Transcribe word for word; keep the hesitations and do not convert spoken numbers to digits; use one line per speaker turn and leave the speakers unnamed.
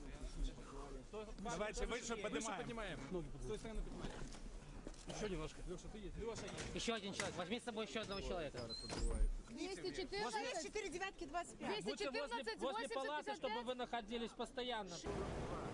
Давайте выше поднимаем.
поднимаем. Ноги с той стороны поднимаем. Еще немножко. Леша, ты есть. Леша есть.
Еще один человек. Возьми с собой еще одного человека.
двести четырнадцать,
четыре девятки двадцать пять.
двести четырнадцать,
возле
восемьдесят
палаты,
пятьдесят
чтобы
пять.
вы находились постоянно.